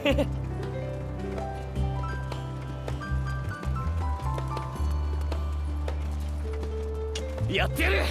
やってやる。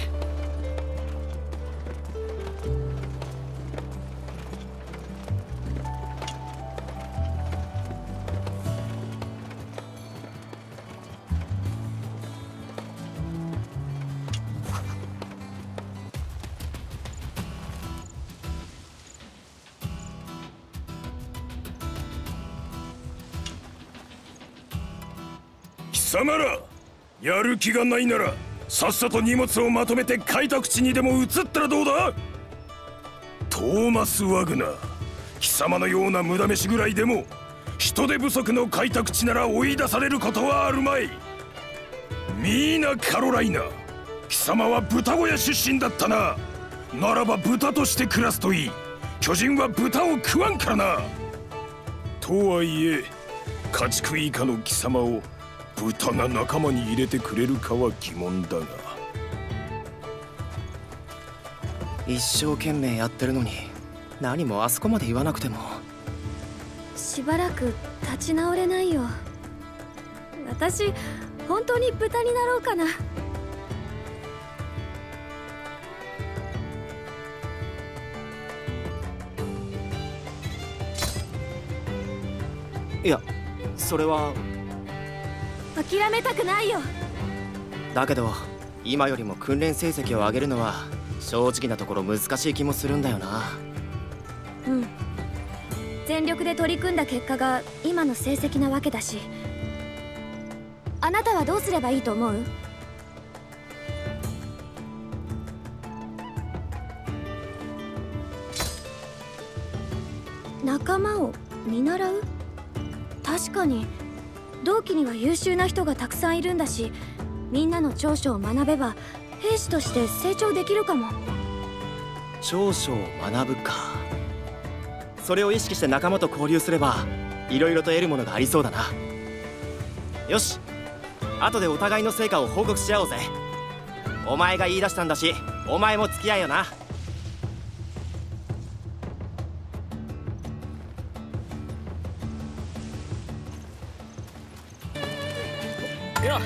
貴様ら、やる気がないならさっさと荷物をまとめて開拓地にでも移ったらどうだ。トーマス・ワグナー、貴様のような無駄飯ぐらいでも人手不足の開拓地なら追い出されることはあるまい。ミーナ・カロライナ、貴様は豚小屋出身だったな。ならば豚として暮らすといい。巨人は豚を食わんからな。とはいえ家畜以下の貴様を豚が仲間に入れてくれるかは疑問だが。 一生懸命やってるのに何もあそこまで言わなくても。 しばらく立ち直れないよ。私本当に豚になろうかな。 いや、それは諦めたくないよ。 だけど今よりも訓練成績を上げるのは正直なところ難しい気もするんだよな。 うん、全力で取り組んだ結果が今の成績なわけだし。あなたはどうすればいいと思う？仲間を見習う？確かに同期には優秀な人がたくさんいるんだし、みんなの長所を学べば兵士として成長できるかも。 長所を学ぶか。それを意識して仲間と交流すればいろいろと得るものがありそうだな。よし、後でお互いの成果を報告し合おうぜ。お前が言い出したんだし、お前も付き合いよな。 よっ、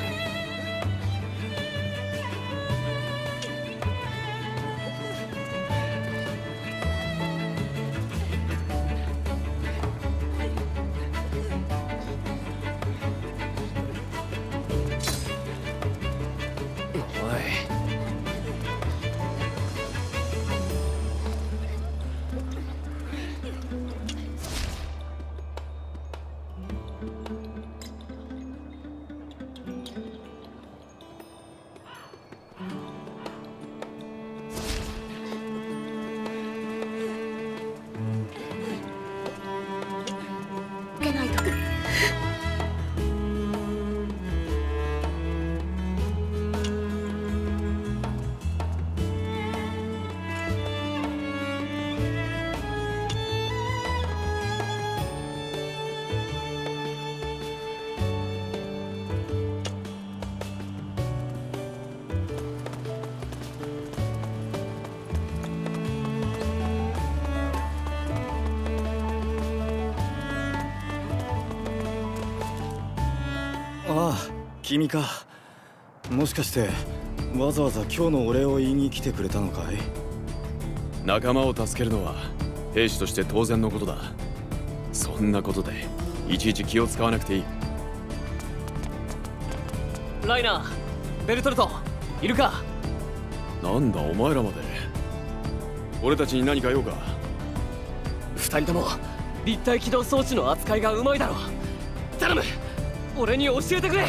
ああ、君か。もしかしてわざわざ今日のお礼を言いに来てくれたのかい？ 仲間を助けるのは兵士として当然のことだ。そんなことでいちいち気を使わなくていい。 ライナー、ベルトルト、いるか？ なんだお前らまで。俺たちに何か用か？ 二人とも立体起動装置の扱いがうまいだろ。頼む、俺に教えてくれ。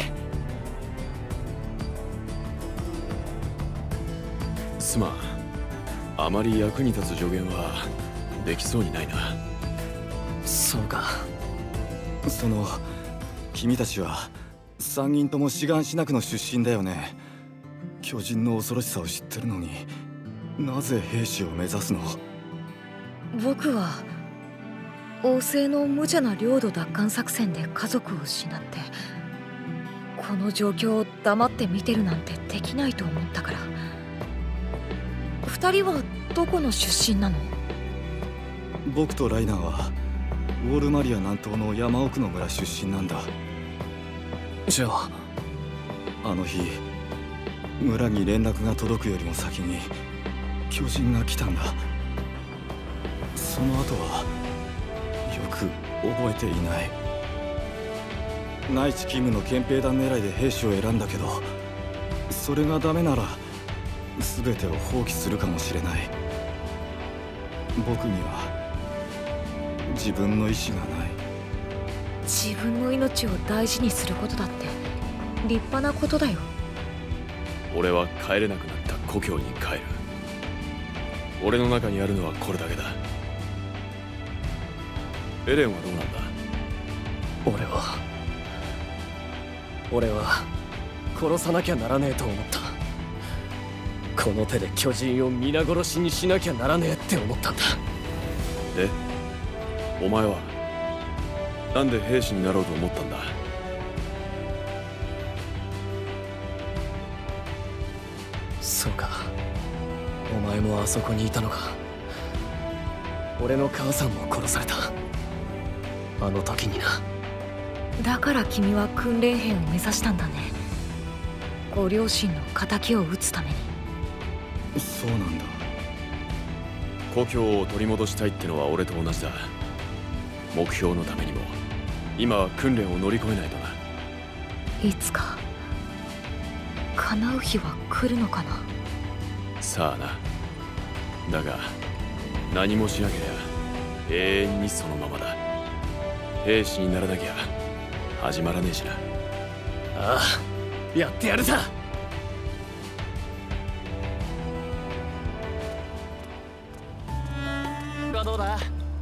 すまん、あまり役に立つ助言はできそうにないな。 そうか。 君たちは3人とも志願しなくの出身だよね。巨人の恐ろしさを知ってるのになぜ兵士を目指すの？ 僕は王政の無茶な領土奪還作戦で家族を失って、この状況を黙って見てるなんてできないと思ったから。2人はどこの出身なの？ 僕とライナーはウォルマリア南東の山奥の村出身なんだ。 じゃああの日村に連絡が届くよりも先に巨人が来たんだ。その後はよく覚えていない。内地勤務の憲兵団狙いで兵士を選んだけど、それがダメなら全てを放棄するかもしれない。僕には自分の意志がない。 自分の命を大事にすることだって立派なことだよ。 俺は帰れなくなった故郷に帰る。俺の中にあるのはこれだけだ。エレンはどうなんだ？ 俺は殺さなきゃならねえと思った。この手で巨人を皆殺しにしなきゃならねえって思ったんだ。 で、お前はなんで兵士になろうと思ったんだ？ そうか、お前もあそこにいたのか。俺の母さんも殺された、あの時にな。 だから君は訓練兵を目指したんだね。ご両親の仇を討つために。 そうなんだ。 故郷を取り戻したいってのは俺と同じだ。目標のためにも今は訓練を乗り越えないとな。 いつか叶う日は来るのかな。 さあな。だが何もしなけりゃ永遠にそのままだ。兵士にならなきゃ始まらねえしな。 ああ、やってやるさ。どうだ？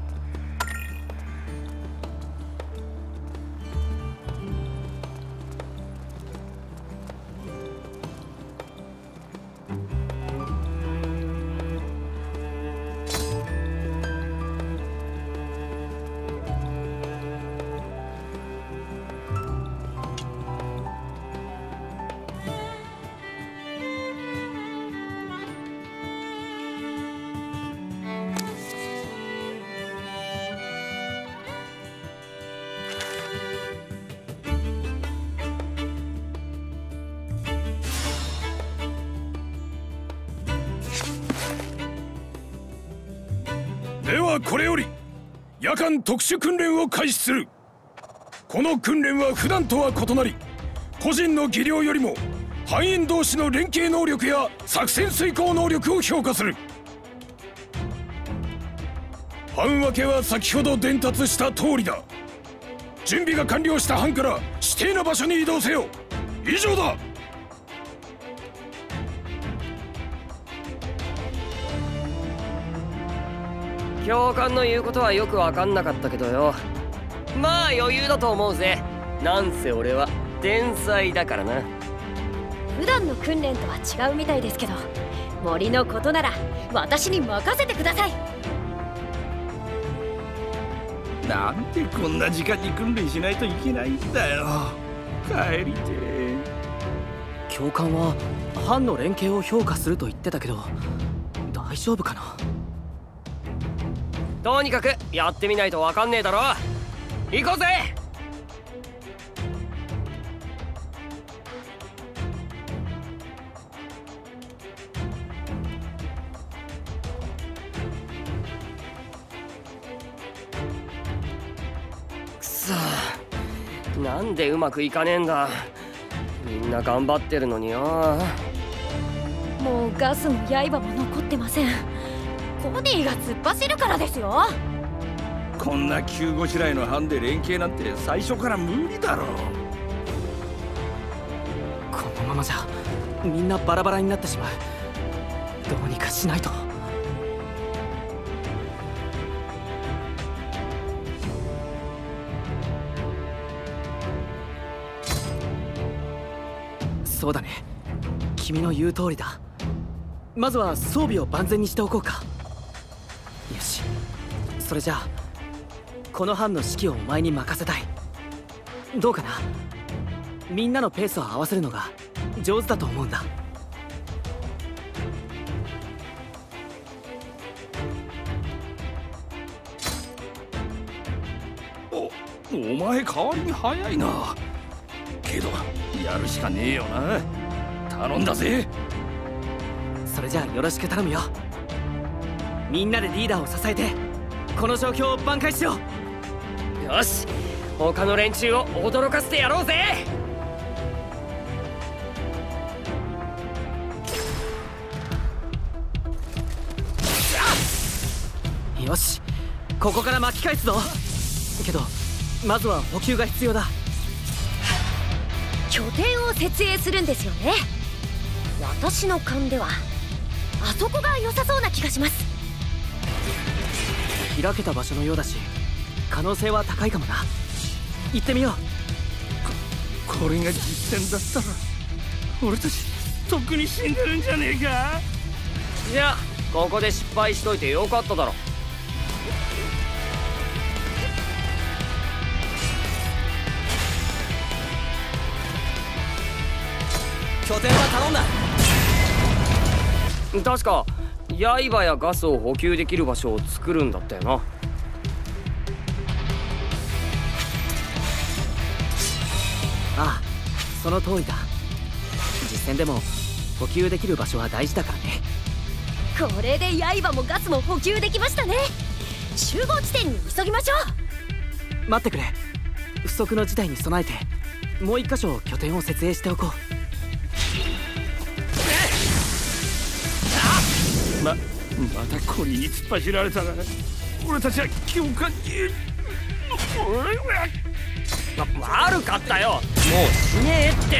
ではこれより夜間特殊訓練を開始する。この訓練は普段とは異なり、個人の技量よりも班員同士の連携能力や作戦遂行能力を評価する。班分けは先ほど伝達した通りだ。準備が完了した班から指定の場所に移動せよ。以上だ。 教官の言うことはよく分かんなかったけどよ。まあ余裕だと思うぜ。なんせ俺は天才だからな。 普段の訓練とは違うみたいですけど、森のことなら私に任せてください。 なんでこんな時間に訓練しないといけないんだよ。帰りてえ。 教官は班の連携を評価すると言ってたけど、大丈夫かな。とにかくやってみないと分かんねえだろ。行こうぜ。くそ、なんでうまくいかねえんだ。みんな頑張ってるのによ。 もうガスも刃も残ってません。コニーが突っ走るからですよ。 こんな急ごしらえの班で連携なんて最初から無理だろう。 このままじゃみんなバラバラになってしまう。どうにかしないと。そうだね、君の言う通りだ。まずは装備を万全にしておこうか。よし、それじゃあこの班の指揮をお前に任せたい。どうかな。みんなのペースを合わせるのが上手だと思うんだ。 お前代わりに早いな。けどやるしかねえよな。頼んだぜ。 それじゃあよろしく頼むよ。みんなでリーダーを支えてこの状況を挽回しよう。 よし、他の連中を驚かせてやろうぜ。 よし、ここから巻き返すぞ。けどまずは補給が必要だ。 拠点を設営するんですよね。私の勘ではあそこが良さそうな気がします。 開けた場所のようだし可能性は高いかもな。行ってみよう。これが実戦だったら俺たちとっくに死んでるんじゃねえか。 じゃあここで失敗しといてよかっただろ。 拠点は頼んだ。 確か刃やガスを補給できる場所を作るんだったよな。 ああ、その通りだ。実戦でも補給できる場所は大事だからね。 これで刃もガスも補給できましたね。集合地点に急ぎましょう。待ってくれ。不測の事態に備えてもう一箇所拠点を設営しておこう。 またコリに突っ走られたな。俺たちは教官に悪かったよ。もう死ねえって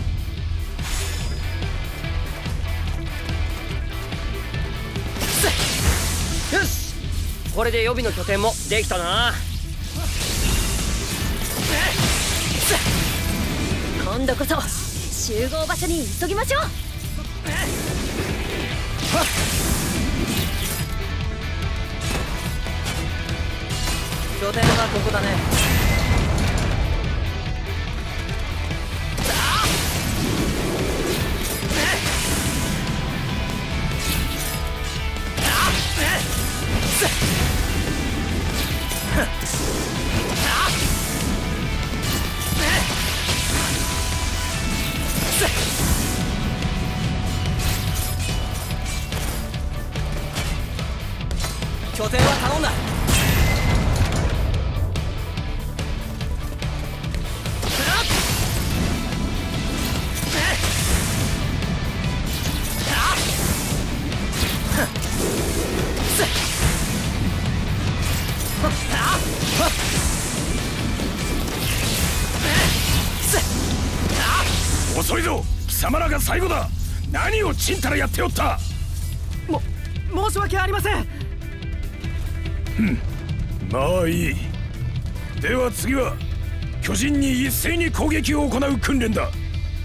。よし、これで予備の拠点もできたな。 今度こそ集合場所に急ぎましょう。 拠点はここだね。拠点は頼んだ。 遅いぞ、貴様らが最後だ。何をちんたらやっておった。 申し訳ありません。 まあいい。では次は巨人に一斉に攻撃を行う訓練だ。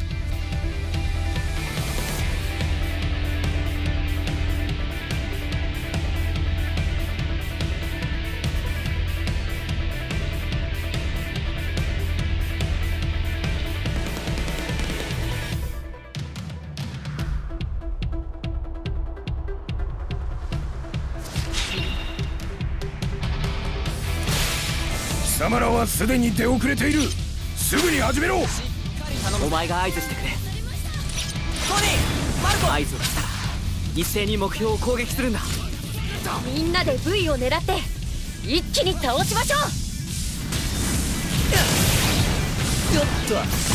貴様らはすでに出遅れている。すぐに始めろ。 お前が合図してくれ。合図をしたら一斉に目標を攻撃するんだ。 みんなで V を狙って一気に倒しましょう。 よっと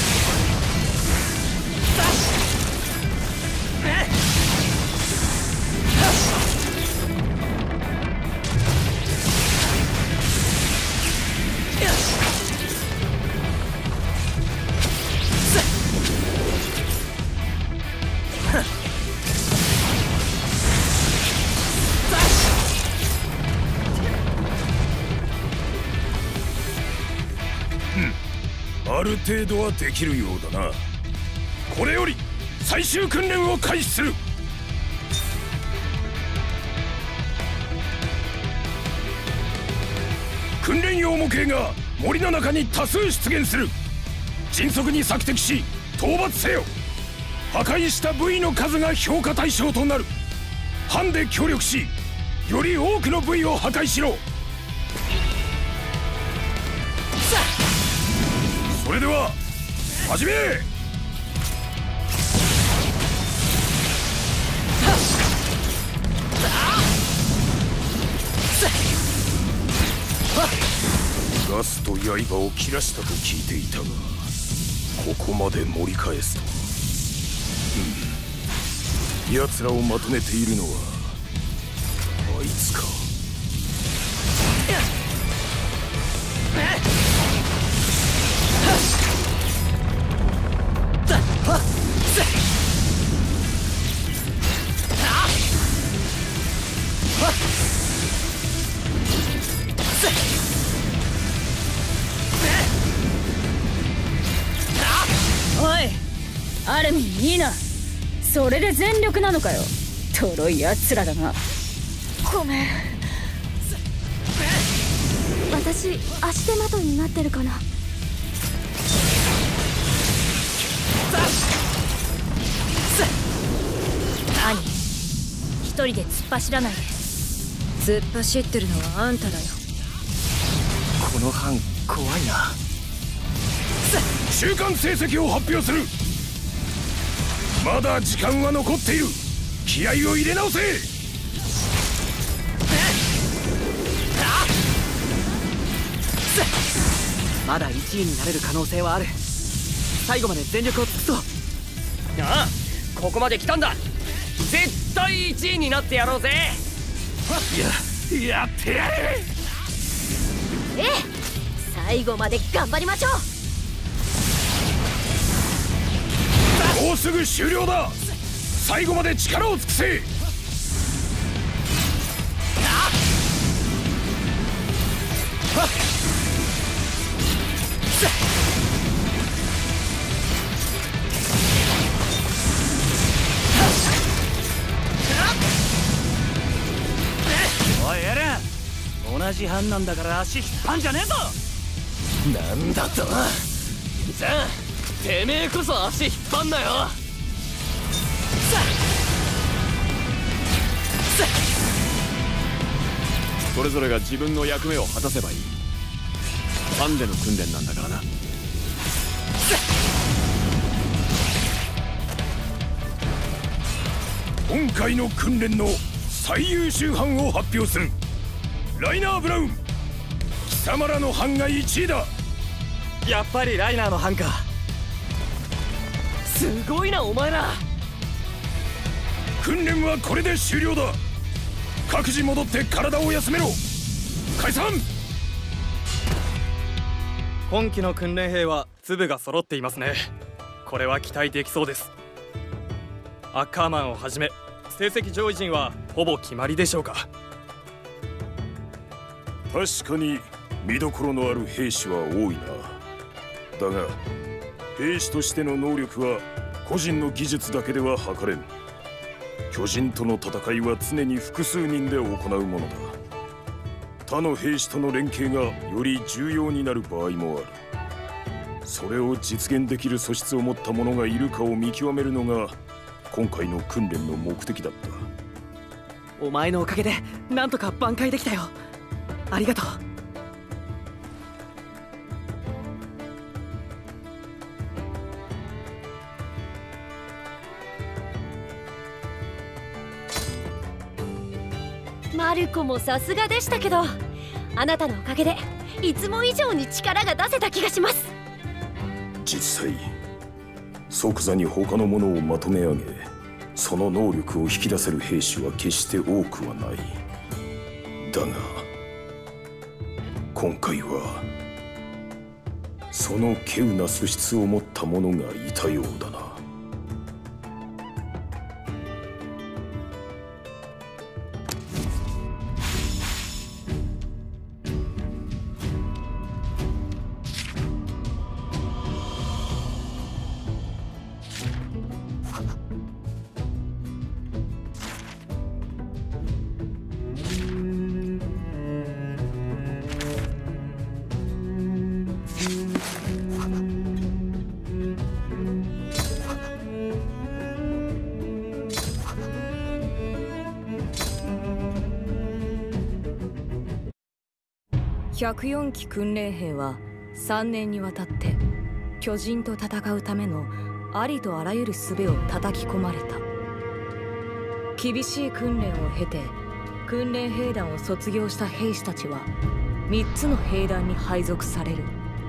ある程度はできるようだな。これより最終訓練を開始する。訓練用模型が森の中に多数出現する。迅速に索敵し討伐せよ。破壊した部位の数が評価対象となる。班で協力しより多くの部位を破壊しろ。 さあれでは始め。ガスと刃を切らしたと聞いていたが、ここまで盛り返すとは。奴らをまとめているのはあいつか。 おい、アルミンいいな。それで全力なのかよ。とろいやつらだな。 ごめん。 私足手まといになってるかな。 兄、一人で突っ走らないで。 突っ走ってるのはあんただよ。 この班怖いな。 週間成績を発表する。まだ時間は残っている。気合を入れ直せ。 まだ1位になれる可能性はある。最後まで全力を尽くそう。 ああ、ここまで来たんだ。絶対1位になってやろうぜ。 やってやれ。 ええ、最後まで頑張りましょう。 もうすぐ終了だ。最後まで力を尽くせ。 おいエレン、同じ班なんだから足引っ張んじゃねえぞ。 なんだと。じゃあてめえこそ足引っ張んなよ。 それぞれが自分の役目を果たせばいい。班での訓練なんだからな。 今回の訓練の最優秀班を発表する。ライナー・ブラウン、貴様らの班が1位だ。 やっぱりライナーの班か。 すごいなお前ら。 訓練はこれで終了だ。各自戻って体を休めろ。解散。 今期の訓練兵は粒が揃っていますね。これは期待できそうです。アッカーマンをはじめ成績上位陣はほぼ決まりでしょうか。 確かに見どころのある兵士は多いな。だが兵士としての能力は個人の技術だけでは測れん。巨人との戦いは常に複数人で行うものだ。他の兵士との連携がより重要になる場合もある。それを実現できる素質を持った者がいるかを見極めるのが今回の訓練の目的だった。 お前のおかげでなんとか挽回できたよ。ありがとう。 マルコもさすがでしたけど、あなたのおかげでいつも以上に力が出せた気がします。 実際即座に他の者をまとめ上げ、その能力を引き出せる兵士は決して多くはない。だが今回はその稀有な素質を持った者がいたようだな。 104期訓練兵は3年にわたって巨人と戦うためのありとあらゆる術を叩き込まれた。厳しい訓練を経て訓練兵団を卒業した兵士たちは3つの兵団に配属される。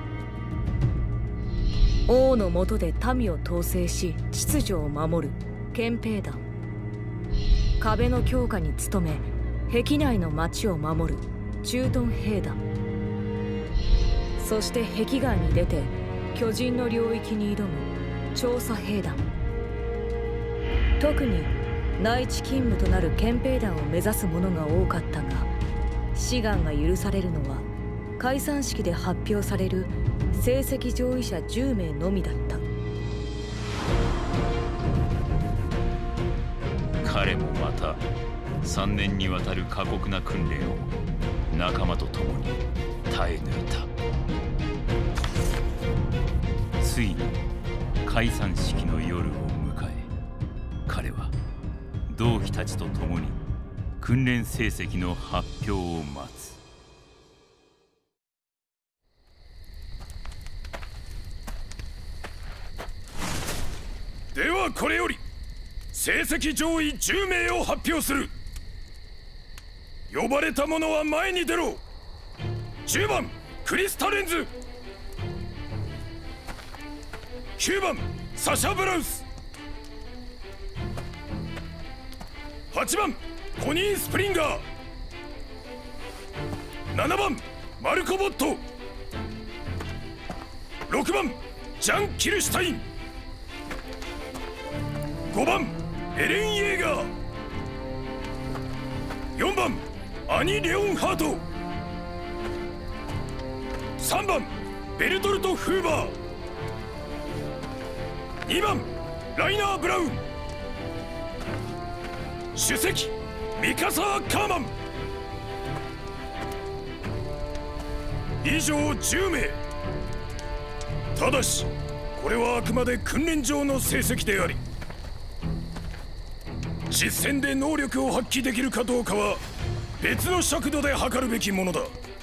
王の下で民を統制し秩序を守る憲兵団、壁の強化に努め壁内の町を守る駐屯兵団、そして壁外に出て巨人の領域に挑む調査兵団。特に内地勤務となる憲兵団を目指す者が多かったが、志願が許されるのは解散式で発表される成績上位者10名のみだった。 彼もまた3年にわたる過酷な訓練を仲間と共に耐え抜いた。ついに解散式の夜を迎え、彼は同期たちと共に訓練成績の発表を待つ。 ではこれより成績上位10名を発表する。呼ばれた者は前に出ろ。10番クリスタレンズ、9番サシャ・ブラウス、8番コニー・スプリンガー、7番マルコ・ボット、6番ジャン・キルシュタイン、5番エレン・イェーガー、4番アニ・レオンハート、3番ベルトルト・フーバー、2番ライナー・ブラウン、主席ミカサー・カーマン。以上10名。ただしこれはあくまで訓練上の成績であり、実戦で能力を発揮できるかどうかは別の尺度で測るべきものだ。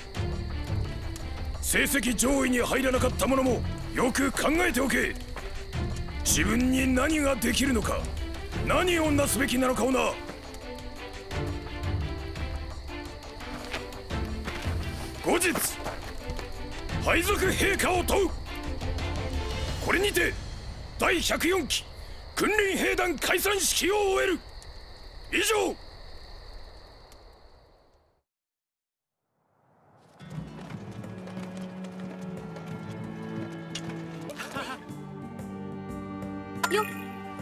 成績上位に入らなかった者もよく考えておけ。自分に何ができるのか、何をなすべきなのかをな。後日配属陛下を問う。これにて第104期訓練兵団解散式を終える。以上。 よっ。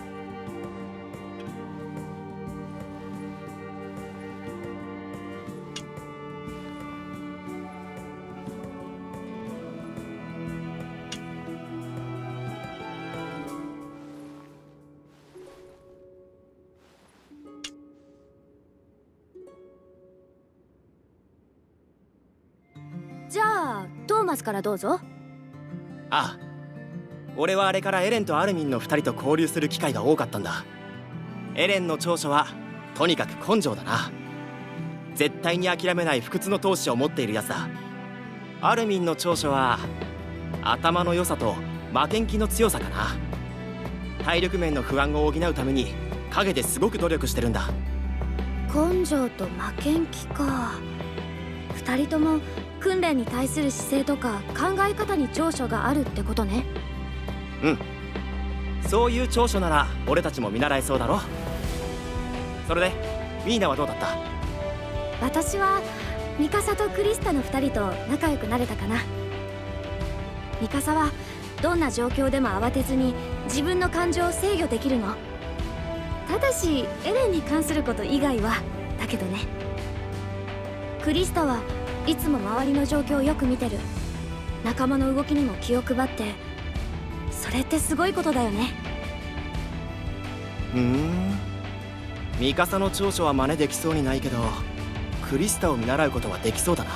じゃあトーマスからどうぞ。 ああ、俺はあれからエレンとアルミンの2人と交流する機会が多かったんだ。エレンの長所はとにかく根性だな。絶対に諦めない不屈の闘志を持っているやつだ。アルミンの長所は頭の良さと負けん気の強さかな。体力面の不安を補うために陰ですごく努力してるんだ。 根性と負けん気か。2人とも訓練に対する姿勢とか考え方に長所があるってことね。 うん、そういう長所なら俺たちも見習えそうだろ。それでミーナはどうだった？ 私はミカサとクリスタの2人と仲良くなれたかな。ミカサはどんな状況でも慌てずに自分の感情を制御できるの。ただしエレンに関すること以外はだけどね。クリスタはいつも周りの状況をよく見てる。仲間の動きにも気を配って、それってすごいことだよね。 ミカサの長所は真似できそうにないけど、クリスタを見習うことはできそうだな。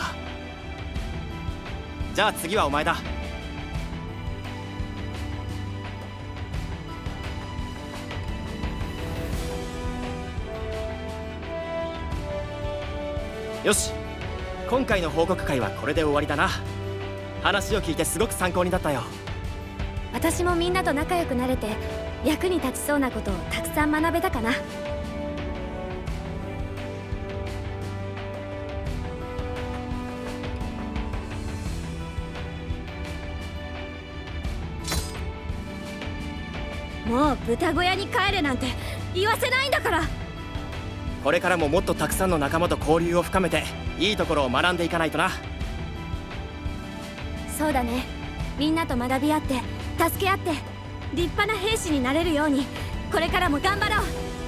じゃあ次はお前だ。よし、今回の報告会はこれで終わりだな。話を聞いてすごく参考になったよ。 私もみんなと仲良くなれて役に立ちそうなことをたくさん学べたかな。もう豚小屋に帰れなんて言わせないんだから。 これからももっとたくさんの仲間と交流を深めていいところを学んでいかないとな。 そうだね。みんなと学び合って助け合って立派な兵士になれるようにこれからも頑張ろう。